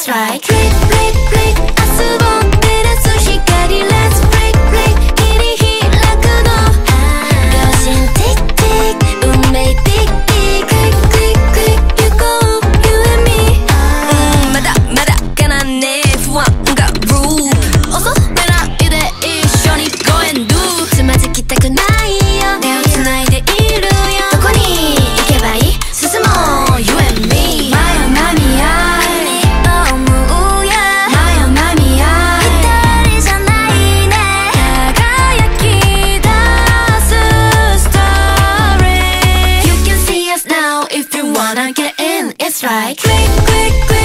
It's right Click click click 明日を照らす光 Let's break break 切り開くの秒針 Tick tick 運命 Tick tick Click click click 行こう You and me まだまだかなね不安が Rule 恐れないで一緒に Go and do つまずきたくないよ手を繋いでいるよどこに行けばいい進もう You and me 真夜なみ合い思うや真夜なみ合い一人じゃないね輝き出す Story You can see us now if you wanna get in It's right Click click click